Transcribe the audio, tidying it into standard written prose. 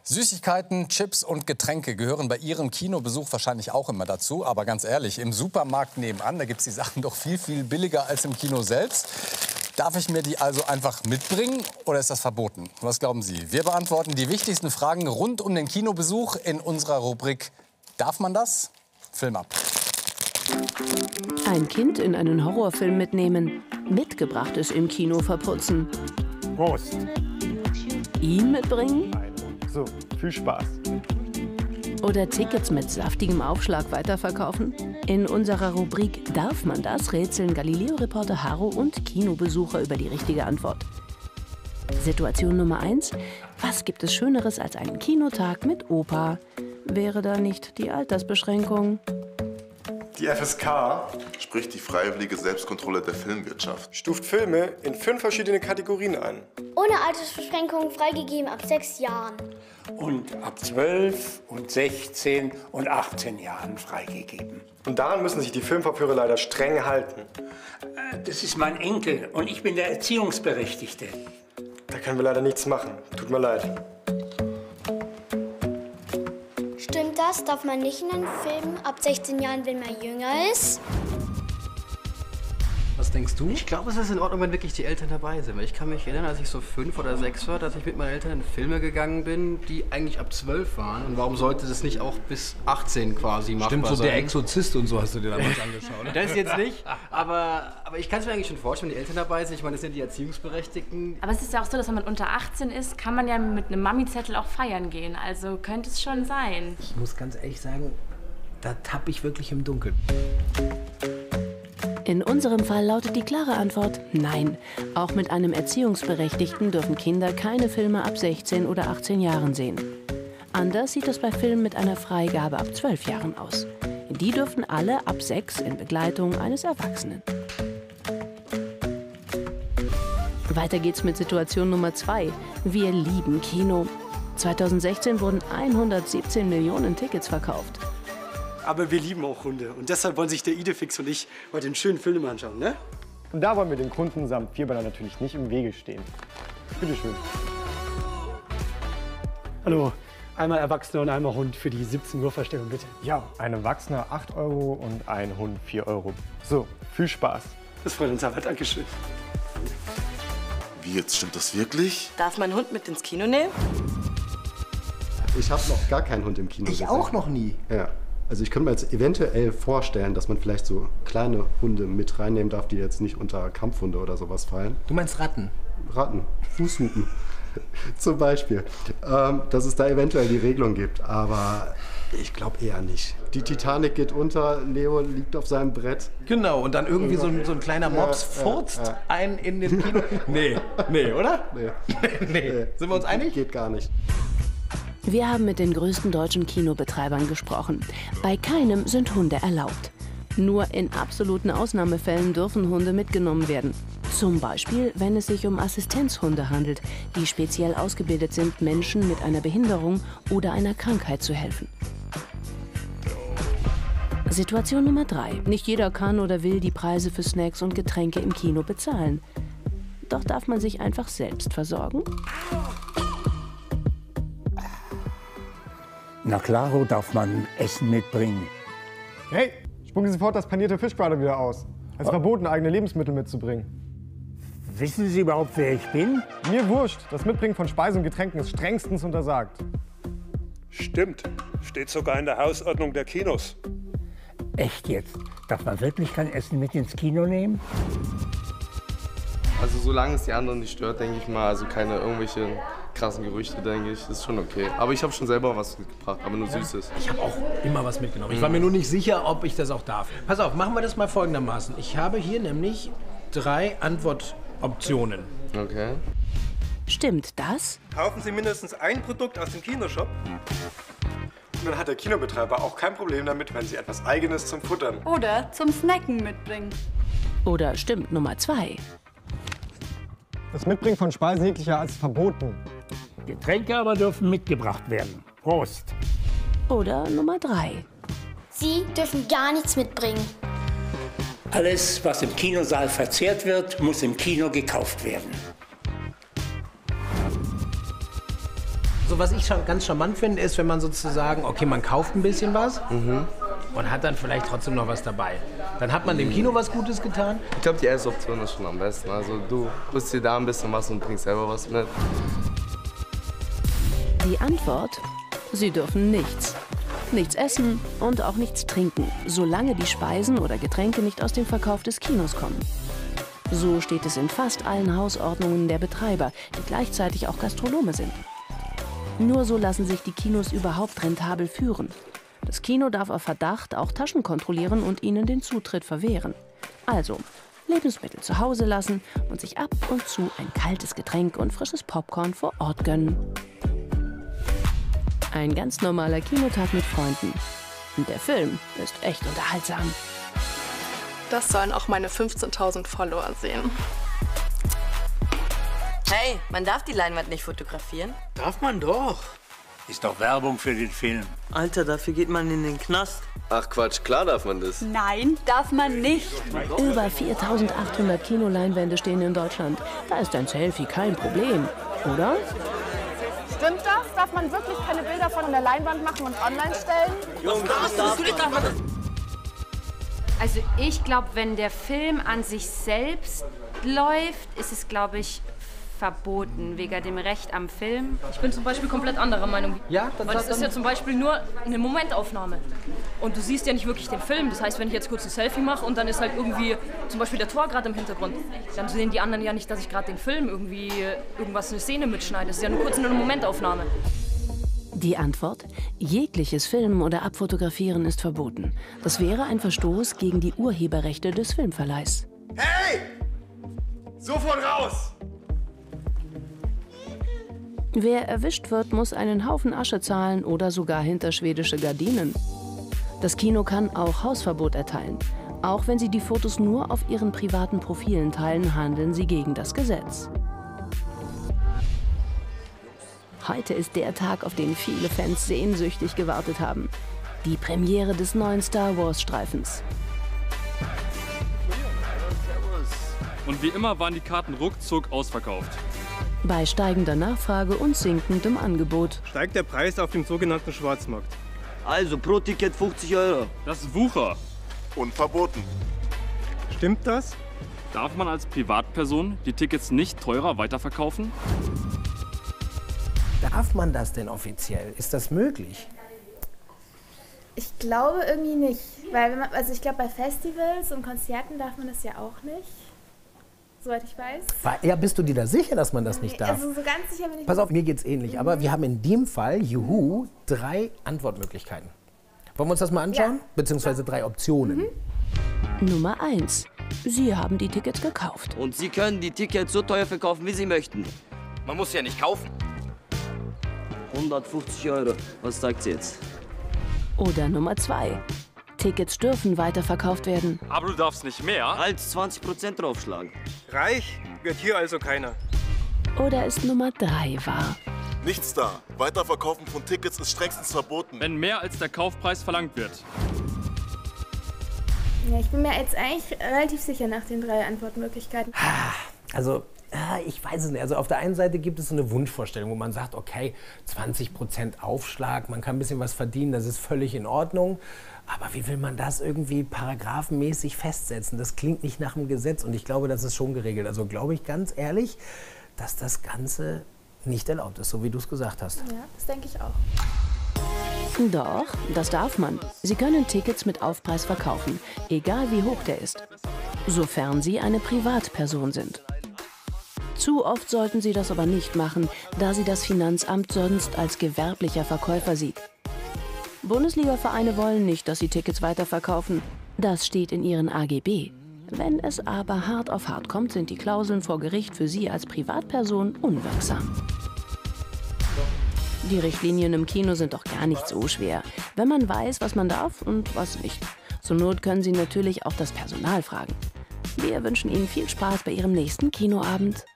Süßigkeiten, Chips und Getränke gehören bei Ihrem Kinobesuch wahrscheinlich auch immer dazu. Aber ganz ehrlich, im Supermarkt nebenan, da gibt es die Sachen doch viel, viel billiger als im Kino selbst. Darf ich mir die also einfach mitbringen oder ist das verboten? Was glauben Sie? Wir beantworten die wichtigsten Fragen rund um den Kinobesuch in unserer Rubrik Darf man das? Film ab. Ein Kind in einen Horrorfilm mitnehmen, Mitgebrachtes im Kino verputzen. Prost. Ihn mitbringen? So, viel Spaß. Oder Tickets mit saftigem Aufschlag weiterverkaufen? In unserer Rubrik Darf man das? Rätseln Galileo-Reporter Haro und Kinobesucher über die richtige Antwort. Situation Nummer 1. Was gibt es Schöneres als einen Kinotag mit Opa? Wäre da nicht die Altersbeschränkung? Die FSK, sprich die freiwillige Selbstkontrolle der Filmwirtschaft, stuft Filme in 5 verschiedene Kategorien ein. Ohne Altersbeschränkung freigegeben ab 6 Jahren. Und ab 12 und 16 und 18 Jahren freigegeben. Und daran müssen sich die Filmverführer leider streng halten. Das ist mein Enkel und ich bin der Erziehungsberechtigte. Da können wir leider nichts machen. Tut mir leid. Stimmt das? Darf man nicht in einen Film ab 16 Jahren, wenn man jünger ist? Was denkst du? Ich glaube, es ist in Ordnung, wenn wirklich die Eltern dabei sind. Weil ich kann mich erinnern, als ich so 5 oder 6 war, dass ich mit meinen Eltern in Filme gegangen bin, die eigentlich ab 12 waren. Und warum sollte das nicht auch bis 18 quasi machbar sein? Stimmt, so der Exorzist und so hast du dir damals angeschaut. Das jetzt nicht, aber ich kann es mir eigentlich schon vorstellen, wenn die Eltern dabei sind. Ich meine, das sind die Erziehungsberechtigten. Aber es ist ja auch so, dass wenn man unter 18 ist, kann man ja mit einem Mami-Zettel auch feiern gehen. Also könnte es schon sein. Ich muss ganz ehrlich sagen, da tappe ich wirklich im Dunkeln. In unserem Fall lautet die klare Antwort Nein. Auch mit einem Erziehungsberechtigten dürfen Kinder keine Filme ab 16 oder 18 Jahren sehen. Anders sieht es bei Filmen mit einer Freigabe ab 12 Jahren aus. Die dürfen alle ab 6 in Begleitung eines Erwachsenen. Weiter geht's mit Situation Nummer 2. Wir lieben Kino. 2016 wurden 117 Millionen Tickets verkauft. Aber wir lieben auch Hunde und deshalb wollen sich der Idefix und ich heute einen schönen Film anschauen, ne? Und da wollen wir den Kunden samt Vierbeiner natürlich nicht im Wege stehen. Bitte schön. Hallo, einmal Erwachsene und einmal Hund für die 17 Uhr Verstellung, bitte. Ja, ein Erwachsener 8 € und ein Hund 4 €. So, viel Spaß. Das freut uns aber, Dankeschön. Wie jetzt, stimmt das wirklich? Darf man einen Hund mit ins Kino nehmen? Ich habe noch gar keinen Hund im Kino gesehen. Ich auch noch nie. Ja. Also ich könnte mir jetzt eventuell vorstellen, dass man vielleicht so kleine Hunde mit reinnehmen darf, die jetzt nicht unter Kampfhunde oder sowas fallen. Du meinst Ratten? Ratten, Fußhupen zum Beispiel. Dass es da eventuell die Regelung gibt, aber ich glaube eher nicht. Die Titanic geht unter, Leo liegt auf seinem Brett. Genau, und dann irgendwie so ein kleiner Mops furzt einen in den Kino. Nee, oder? Nee. Sind wir uns einig? Geht gar nicht. Wir haben mit den größten deutschen Kinobetreibern gesprochen. Bei keinem sind Hunde erlaubt. Nur in absoluten Ausnahmefällen dürfen Hunde mitgenommen werden. Zum Beispiel, wenn es sich um Assistenzhunde handelt, die speziell ausgebildet sind, Menschen mit einer Behinderung oder einer Krankheit zu helfen. Situation Nummer 3. Nicht jeder kann oder will die Preise für Snacks und Getränke im Kino bezahlen. Doch darf man sich einfach selbst versorgen? Na klaro, darf man Essen mitbringen. Hey, spucken Sie sofort das panierte Fischbraten wieder aus. Es ist verboten, eigene Lebensmittel mitzubringen. Wissen Sie überhaupt, wer ich bin? Mir wurscht. Das Mitbringen von Speisen und Getränken ist strengstens untersagt. Stimmt. Steht sogar in der Hausordnung der Kinos. Echt jetzt? Darf man wirklich kein Essen mit ins Kino nehmen? Also solange es die anderen nicht stört, denke ich mal, also keine irgendwelche krassen Gerüchte, denke ich, ist schon okay. Aber ich habe schon selber was mitgebracht, aber nur Süßes. Ich habe auch immer was mitgenommen. Ich war mir nur nicht sicher, ob ich das auch darf. Pass auf, machen wir das mal folgendermaßen. Ich habe hier nämlich 3 Antwortoptionen. Okay. Stimmt das? Kaufen Sie mindestens ein Produkt aus dem Kinoshop. Und dann hat der Kinobetreiber auch kein Problem damit, wenn Sie etwas Eigenes zum Futtern oder zum Snacken mitbringen. Oder stimmt Nummer 2? Das Mitbringen von Speisen jeglicher Art ist verboten. Getränke aber dürfen mitgebracht werden. Prost. Oder Nummer 3? Sie dürfen gar nichts mitbringen. Alles, was im Kinosaal verzehrt wird, muss im Kino gekauft werden. Also was ich schon ganz charmant finde, ist, wenn man sozusagen, okay, man kauft ein bisschen was und hat dann vielleicht trotzdem noch was dabei. Dann hat man dem Kino was Gutes getan. Ich glaube, die erste Option ist schon am besten. Also du holst dir da ein bisschen was und bringst selber was mit. Die Antwort? Sie dürfen nichts. Nichts essen und auch nichts trinken, solange die Speisen oder Getränke nicht aus dem Verkauf des Kinos kommen. So steht es in fast allen Hausordnungen der Betreiber, die gleichzeitig auch Gastronome sind. Nur so lassen sich die Kinos überhaupt rentabel führen. Das Kino darf auf Verdacht auch Taschen kontrollieren und ihnen den Zutritt verwehren. Also Lebensmittel zu Hause lassen und sich ab und zu ein kaltes Getränk und frisches Popcorn vor Ort gönnen. Ein ganz normaler Kinotag mit Freunden. Und der Film ist echt unterhaltsam. Das sollen auch meine 15.000 Follower sehen. Hey, man darf die Leinwand nicht fotografieren. Darf man doch. Ist doch Werbung für den Film. Alter, dafür geht man in den Knast. Ach Quatsch, klar darf man das. Nein, darf man nicht. Über 4.800 Kinoleinwände stehen in Deutschland. Da ist ein Selfie kein Problem, oder? Stimmt das? Darf man wirklich keine Bilder von der Leinwand machen und online stellen? Jungs, das darf man das. Also ich glaube, wenn der Film an sich selbst läuft, ist es, glaube ich, verboten, wegen dem Recht am Film. Ich bin zum Beispiel komplett anderer Meinung. Ja, weil das ist ja zum Beispiel nur eine Momentaufnahme. Und du siehst ja nicht wirklich den Film. Das heißt, wenn ich jetzt kurz ein Selfie mache und dann ist halt irgendwie zum Beispiel der Tor gerade im Hintergrund, dann sehen die anderen ja nicht, dass ich gerade den Film irgendwie eine Szene mitschneide. Das ist ja nur kurz eine Momentaufnahme. Die Antwort? Jegliches Filmen oder Abfotografieren ist verboten. Das wäre ein Verstoß gegen die Urheberrechte des Filmverleihs. Hey! Sofort raus! Wer erwischt wird, muss einen Haufen Asche zahlen oder sogar hinter schwedische Gardinen. Das Kino kann auch Hausverbot erteilen. Auch wenn Sie die Fotos nur auf Ihren privaten Profilen teilen, handeln Sie gegen das Gesetz. Heute ist der Tag, auf den viele Fans sehnsüchtig gewartet haben. Die Premiere des neuen Star-Wars-Streifens. Und wie immer waren die Karten ruckzuck ausverkauft. Bei steigender Nachfrage und sinkendem Angebot Steigt der Preis auf dem sogenannten Schwarzmarkt. Also pro Ticket 50 Euro. Das ist Wucher. Und verboten. Stimmt das? Darf man als Privatperson die Tickets nicht teurer weiterverkaufen? Darf man das denn offiziell? Ist das möglich? Ich glaube irgendwie nicht. Weil wenn man, also ich glaube, bei Festivals und Konzerten darf man das ja auch nicht. Soweit ich weiß. Ja, bist du dir da sicher, dass man das nicht darf? Also so ganz sicher bin ich. Pass auf, mir geht's ähnlich. Aber wir haben in dem Fall, juhu, 3 Antwortmöglichkeiten. Wollen wir uns das mal anschauen? Ja. Beziehungsweise 3 Optionen. Nummer 1. Sie haben die Tickets gekauft. Und Sie können die Tickets so teuer verkaufen, wie Sie möchten. Man muss ja nicht kaufen. 150 Euro. Was sagt sie jetzt? Oder Nummer 2. Tickets dürfen weiterverkauft werden. Aber du darfst nicht mehr. Als 20% draufschlagen. Reich wird hier also keiner. Oder ist Nummer 3 wahr? Nichts da. Weiterverkaufen von Tickets ist strengstens verboten. Wenn mehr als der Kaufpreis verlangt wird. Ja, ich bin mir jetzt eigentlich relativ sicher nach den 3 Antwortmöglichkeiten. Also, ich weiß es nicht. Also auf der einen Seite gibt es so eine Wunschvorstellung, wo man sagt, okay, 20% Aufschlag, man kann ein bisschen was verdienen, das ist völlig in Ordnung. Aber wie will man das irgendwie paragraphenmäßig festsetzen? Das klingt nicht nach dem Gesetz und ich glaube, das ist schon geregelt. Also glaube ich ganz ehrlich, dass das Ganze nicht erlaubt ist, so wie du es gesagt hast. Ja, das denke ich auch. Doch, das darf man. Sie können Tickets mit Aufpreis verkaufen, egal wie hoch der ist. Sofern Sie eine Privatperson sind. Zu oft sollten Sie das aber nicht machen, da Sie das Finanzamt sonst als gewerblicher Verkäufer sieht. Bundesliga-Vereine wollen nicht, dass sie Tickets weiterverkaufen. Das steht in ihren AGB. Wenn es aber hart auf hart kommt, sind die Klauseln vor Gericht für Sie als Privatperson unwirksam. Die Richtlinien im Kino sind doch gar nicht so schwer, wenn man weiß, was man darf und was nicht. Zur Not können Sie natürlich auch das Personal fragen. Wir wünschen Ihnen viel Spaß bei Ihrem nächsten Kinoabend.